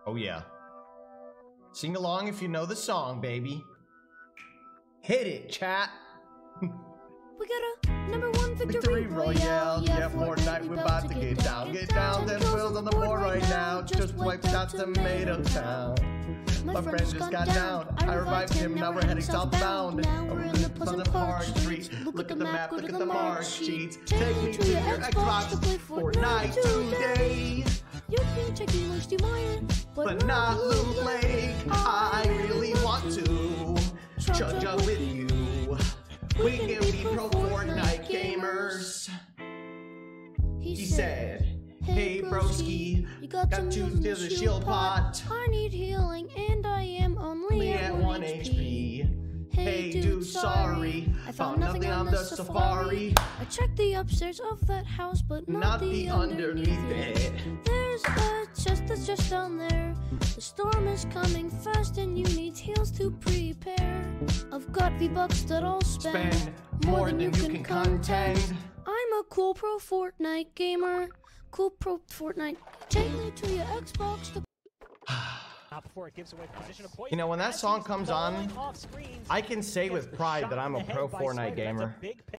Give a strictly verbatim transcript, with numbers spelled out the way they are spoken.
Oh yeah. Sing along if you know the song, baby. Hit it, chat. We got a number one victory, Victory royale. Royale. Yeah, Fortnite, we're about to get down. Get down, then wheels on the board right now. Just wiped out Tomato Town. My friend just got down. I revived him, now we're heading southbound. Over in the Pleasant Park Street. Look at the map, look at the mark sheets. Take me to your Xbox to play Fortnite today. You can check me Moisty Mire, But not Loot Lake. I really want to Chug Jug with you. We can be pro Fortnite gamers. He said, hey broski, you got to use the shield pot. I need healing and I am only at one H P. Hey dude, sorry, I found nothing on the safari. I checked the upstairs of that house, but not, Not the, the underneath, underneath it. it. There's a chest that's just down there. The storm is coming fast and you need heals to prepare. I've got V-Bucks that I'll spend, Spend more than you can contend. I'm a cool pro Fortnite gamer. Cool pro Fortnite. Take me to your Xbox to You know, when that song comes on, I can say with pride that I'm a pro Fortnite gamer.